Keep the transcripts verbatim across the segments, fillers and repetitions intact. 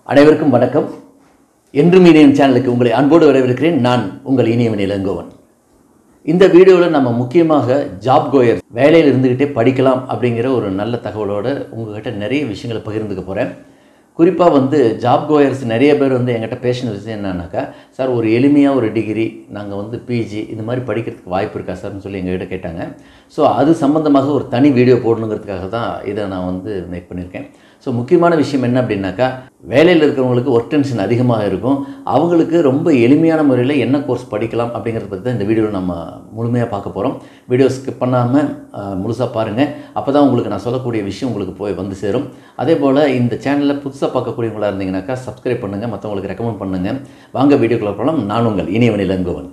அனைவருக்கும் வணக்கம். என்றும் இனியம் சேனலுக்கு உங்களை அன்போடு வரவேற்கிறேன். நான் உங்கள் இனியவன் இளங்கோவன். இந்த வீடியோவில் நம்ம முக்கியமாக ஜாப் கோயர் வேலையில் இருந்துக்கிட்டே படிக்கலாம் அப்படிங்கிற ஒரு நல்ல தகவலோடு உங்கள்கிட்ட நிறைய விஷயங்களை பகிர்ந்துக்க போகிறேன். குறிப்பாக வந்து ஜாப் கோயர்ஸ் நிறைய பேர் வந்து என்கிட்ட பேசின விஷயம் என்னன்னாக்கா, சார் ஒரு எளிமையாக ஒரு டிகிரி நாங்கள் வந்து பிஜி இந்த மாதிரி படிக்கிறதுக்கு வாய்ப்பு இருக்கா சார்னு சொல்லி எங்கள்கிட்ட கேட்டாங்க. ஸோ அது சம்மந்தமாக ஒரு தனி வீடியோ போடணுங்கிறதுக்காக தான் இதை நான் வந்து மேக் பண்ணியிருக்கேன். ஸோ முக்கியமான விஷயம் என்ன அப்படின்னாக்கா, வேலையில் இருக்கிறவங்களுக்கு ஒர்க் டென்ஷன் அதிகமாக இருக்கும். அவங்களுக்கு ரொம்ப எளிமையான முறையில் என்ன கோர்ஸ் படிக்கலாம் அப்படிங்கிறத பற்றி தான் இந்த வீடியோவில் நம்ம முழுமையாக பார்க்க போகிறோம். வீடியோ ஸ்கிப் பண்ணாமல் முழுசாக பாருங்கள். அப்போ தான் உங்களுக்கு நான் சொல்லக்கூடிய விஷயம் உங்களுக்கு போய் வந்து சேரும். அதே போல் இந்த சேனலில் புதுசாக பார்க்கக்கூடியவங்களாக இருந்தீங்கன்னாக்கா சப்ஸ்கிரைப் பண்ணுங்கள், மற்றவங்களுக்கு ரெக்கமெண்ட் பண்ணுங்கள். வாங்க வீடியோக்குள்ள போகலாம். நான் உங்கள் இனியவன் இளங்கோவன்.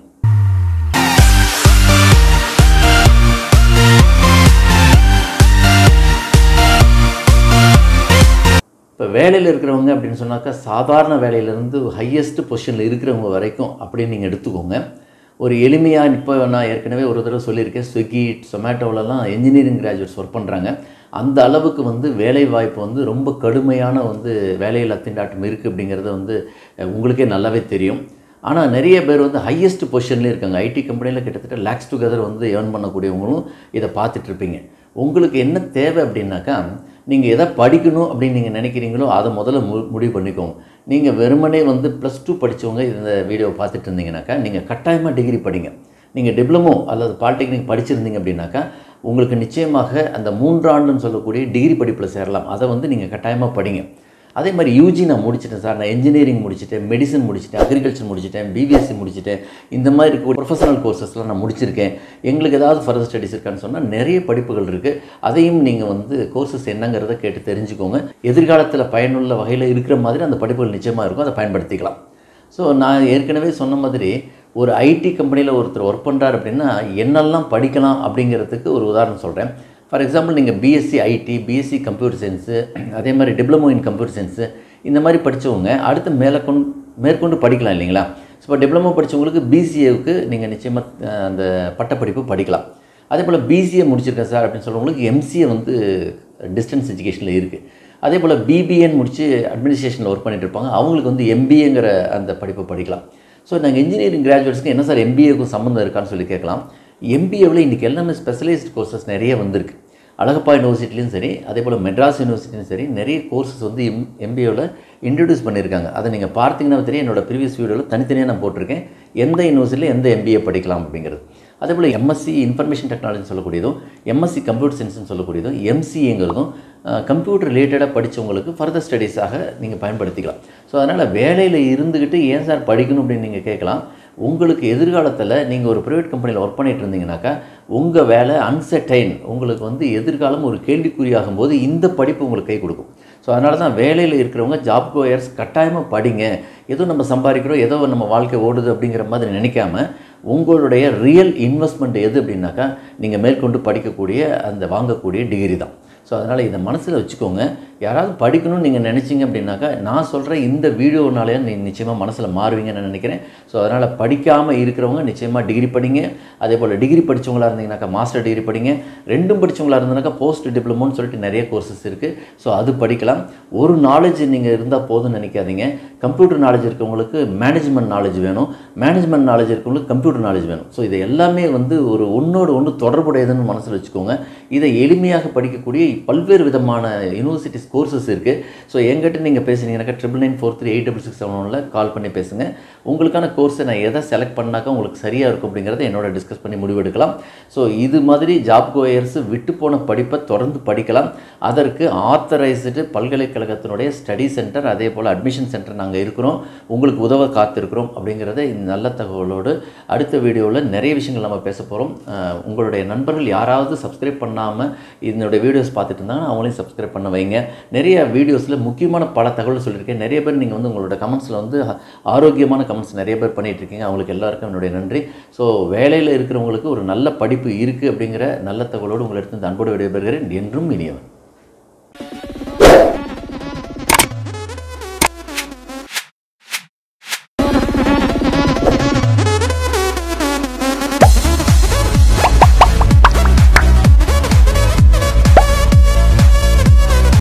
இப்போ வேலையில் இருக்கிறவங்க அப்படின்னு சொன்னாக்கா, சாதாரண வேலையிலேருந்து ஹையஸ்ட் பொசிஷனில் இருக்கிறவங்க வரைக்கும் அப்படின்னு நீங்கள் எடுத்துக்கோங்க. ஒரு எளிமையாக இப்போ நான் ஏற்கனவே ஒரு தடவை சொல்லியிருக்கேன், ஸ்விக்கி சொமேட்டோவிலலாம் என்ஜினியரிங் கிராஜுவேட்ஸ் ஒர்க் பண்ணுறாங்க. அந்த அளவுக்கு வந்து வேலை வாய்ப்பு வந்து ரொம்ப கடுமையான வந்து வேலையில் திண்டாட்டம் இருக்குது அப்படிங்கிறது வந்து உங்களுக்கே நல்லாவே தெரியும். ஆனால் நிறைய பேர் வந்து ஹையஸ்ட் பொசிஷன்லேயே இருக்காங்க. ஐடி கம்பெனியில் கிட்டத்தட்ட லேக்ஸ் டுகெதர் வந்து ஏர்ன் பண்ணக்கூடியவங்களும் இதை பார்த்துட்ருப்பீங்க. உங்களுக்கு என்ன தேவை அப்படின்னாக்கா, நீங்கள் எதை படிக்கணும் அப்படின்னு நீங்கள் நினைக்கிறீங்களோ அதை முதல்ல மு முடிவு பண்ணிக்கோங்க. நீங்கள் வெறுமனே வந்து ப்ளஸ் டூ படித்தவங்க இந்த வீடியோவை பார்த்துட்டு இருந்தீங்கன்னாக்கா, நீங்கள் கட்டாயமாக டிகிரி படிங்க. நீங்கள் டிப்ளமோ அல்லது பாலிடெக்னிக் படிச்சிருந்தீங்க அப்படின்னாக்கா, உங்களுக்கு நிச்சயமாக அந்த மூன்றாண்டுன்னு சொல்லக்கூடிய டிகிரி படிப்பில் சேரலாம். அதை வந்து நீங்கள் கட்டாயமாக படிங்க. அதே மாதிரி யூஜி நான் முடிச்சிட்டேன் சார், நான் இன்ஜினியரிங் முடிச்சிட்டேன், மெடிசன் முடிச்சிட்டேன், அக்ரிகல்ச்சர் முடிச்சிட்டேன், பிபிஎஸ்சி முடிச்சிட்டேன், இந்த மாதிரி இருக்க ப்ரொஃபஷனல் கோர்சஸ்லாம் நான் முடிச்சிருக்கேன், எங்களுக்கு ஏதாவது ஃபர்தர் ஸ்டடீஸ் இருக்கான்னு சொன்னால் நிறைய படிப்புகள் இருக்குது. அதையும் நீங்கள் வந்து கோர்சஸ் என்னங்கிறத கேட்டு தெரிஞ்சுக்கோங்க. எதிர்காலத்தில் பயனுள்ள வகையில் இருக்கிற மாதிரி அந்த படிப்புகள் நிச்சயமாக இருக்கும், அதை பயன்படுத்திக்கலாம். ஸோ நான் ஏற்கனவே சொன்ன மாதிரி ஒரு ஐடி கம்பெனியில் ஒருத்தர் ஒர்க் பண்ணுறாரு அப்படின்னா என்னெல்லாம் படிக்கலாம் அப்படிங்கிறதுக்கு ஒரு உதாரணம் சொல்கிறேன். ஃபார் எக்ஸாம்பிள், நீங்கள் BSc IT, BSc computer science, அதே மாதிரி டிப்ளமோ இன் கம்ப்யூட்டர் சயின்ஸு இந்த மாதிரி படித்தவங்க அடுத்து மேலே கொண்டு மேற்கொண்டு படிக்கலாம் இல்லைங்களா? ஸோ இப்போ டிப்ளமோ படித்தவங்களுக்கு பிசிஏவுக்கு நீங்கள் நிச்சயமாக அந்த பட்டப்படிப்பு படிக்கலாம். அதே போல் பிசிஏ முடிச்சிருக்கேன் சார் அப்படின்னு சொல்கிறவங்களுக்கு எம்சிஏ வந்து டிஸ்டன்ஸ் எஜுகேஷனில் இருக்குது. அதே போல் பிபிஎன் முடித்து அட்மினிஸ்ட்ரேஷனில் ஒர்க் பண்ணிட்டு இருப்பாங்க, அவங்களுக்கு வந்து எம்பிஏங்கிற அந்த படிப்பை படிக்கலாம். ஸோ நாங்கள் இன்ஜினியரிங் கிராஜுவேட்ஸ்க்கு என்ன சார் எம்பிஏக்கும் சம்மந்தம் இருக்கான்னு சொல்லி கேட்கலாம். எம்பிஏவில் இன்றைக்கி எல்லாமே ஸ்பெஷலைஸ்ட் கோர்சஸ் நிறைய வந்திருக்கு. அழகப்பா யூனிவர்சிட்டிலையும் சரி, அதே போல் மெட்ராஸ் யூனிவர்சிட்டியும் சரி, நிறைய கோர்சஸ் வந்து எம் எம்பிஏவில் இன்ட்ரடியூஸ் பண்ணியிருக்காங்க. அதை நீங்கள் பார்த்தீங்கன்னா தெரியும், என்னோடய ப்ரீவியஸ் வீடியோவில் தனித்தனியாக நான் போட்டிருக்கேன், எந்த யூனிவர்சிட்டியில் எந்த எம்பிஏ படிக்கலாம் அப்படிங்கிறது. அதே போல் எம்எஸ்சி இன்ஃபர்மேஷன் டெக்னாலஜின்னு சொல்லக்கூடியதும், எம்எஸ்சி கம்ப்யூட்டர் சயின்ஸ்னு சொல்லக்கூடியதும், எம்சிஏங்கிறதும் கம்ப்யூட்டர் ரிலேட்டடாக படித்தவங்களுக்கு ஃபர்தர் ஸ்டடீஸாக நீங்கள் பயன்படுத்திக்கலாம். ஸோ அதனால் வேலையில் இருந்துக்கிட்டு ஏன் சார் படிக்கணும் அப்படின்னு நீங்கள் கேட்கலாம். உங்களுக்கு எதிர்காலத்தில் நீங்கள் ஒரு ப்ரைவேட் கம்பெனியில் ஒர்க் பண்ணிகிட்டு இருந்தீங்கன்னாக்கா, உங்கள் வேலை அன்சர்டைன், உங்களுக்கு வந்து எதிர்காலம் ஒரு கேள்விக்குறியாகும் போது இந்த படிப்பு உங்களுக்கு கை கொடுக்கும். ஸோ அதனால தான் வேலையில் இருக்கிறவங்க ஜாப் கோயர்ஸ் கட்டாயமாக படிங்க. ஏதோ நம்ம சம்பாதிக்கிறோம், ஏதோ நம்ம வாழ்க்கை ஓடுது அப்படிங்கிற மாதிரி நினைக்காம, உங்களுடைய ரியல் இன்வெஸ்ட்மெண்ட் எது அப்படின்னாக்கா, நீங்கள் மேற்கொண்டு படிக்கக்கூடிய அந்த வாங்கக்கூடிய டிகிரி தான். ஸோ அதனால் இதை மனசில் வச்சுக்கோங்க. யாராவது படிக்கணும்னு நீங்கள் நினச்சிங்க அப்படின்னாக்கா, நான் சொல்கிற இந்த வீடியோனாலே நீ நிச்சயமாக மனசில் மாறுவீங்கன்னு நான் நினைக்கிறேன். ஸோ அதனால் படிக்காமல் இருக்கிறவங்க நிச்சயமாக டிகிரி படிங்க. அதே போல் டிகிரி படித்தவங்களாக இருந்தீங்கன்னாக்கா மாஸ்டர் டிகிரி படிங்க. ரெண்டும் படித்தவங்களாக இருந்தனாக்கா போஸ்ட் டிப்ளமோன்னு சொல்லிட்டு நிறைய கோர்சஸ் இருக்குது. ஸோ அது படிக்கலாம். ஒரு நாலேஜ் நீங்கள் இருந்தால் போதும்னு நினைக்காதீங்க. கம்ப்யூட்டர் நாலேஜ் இருக்கவங்களுக்கு மேனேஜ்மெண்ட் நாலேஜ் வேணும், மேனேஜ்மெண்ட் நாலேஜ் இருக்கவங்களுக்கு கம்ப்யூட்டர் நாலேஜ் வேணும். ஸோ இது எல்லாமே வந்து ஒரு ஒன்றோடு ஒன்று தொடர்புடையதுன்னு மனசில் வச்சுக்கோங்க. இதை எளிமையாக படிக்கக்கூடிய பல்வேறு விதமான யூனிவர்சிட்டிஸ் கோர்சஸ் இருக்குது. ஸோ எங்கிட்ட நீங்கள் பேசுனீங்கன்னாக்கா triple nine four three eight double six seven ஒனில் கால் பண்ணி பேசுங்க. உங்களுக்கான கோர்ஸை நான் எதை செலக்ட் பண்ணாக்கா உங்களுக்கு சரியாக இருக்கும் அப்படிங்கிறத என்னோட டிஸ்கஸ் பண்ணி முடிவெடுக்கலாம். ஸோ இது மாதிரி ஜாப் கோயர்ஸ் விட்டு போன படிப்பை தொடர்ந்து படிக்கலாம். அதற்கு ஆத்தரைஸ்டு பல்கலைக்கழகத்தினுடைய ஸ்டடி சென்டர், அதே போல் அட்மிஷன் சென்டர் நாங்கள் இருக்கிறோம், உங்களுக்கு உதவ காத்திருக்கிறோம் அப்படிங்கிறத இந்த நல்ல தகவலோடு அடுத்த வீடியோவில் நிறைய விஷயங்கள் நம்ம பேச போகிறோம். உங்களுடைய நண்பர்கள் யாராவது சப்ஸ்கிரைப் பண்ணாமல் என்னுடைய வீடியோஸ் பார்த்துட்டு இருந்தாங்கன்னா அவங்களையும் சப்ஸ்கிரைப் பண்ண வைங்க. நிறைய வீடியோஸில் முக்கியமான பல தகவல் சொல்லியிருக்கேன். நிறைய பேர் நீங்கள் வந்து உங்களோட கமெண்ட்ஸில் வந்து ஆரோக்கியமான கமெண்ட்ஸ் நிறைய பேர் பண்ணிகிட்ருக்கீங்க. அவங்களுக்கு எல்லாருக்கும் என்னுடைய நன்றி. ஸோ வேலையில் இருக்கிறவங்களுக்கு ஒரு நல்ல படிப்பு இருக்குது அப்படிங்கிற நல்ல தகவலோடு உங்களை எடுத்து அன்போடு விடைபெறுகிறேன். என்றும் இனியவன்.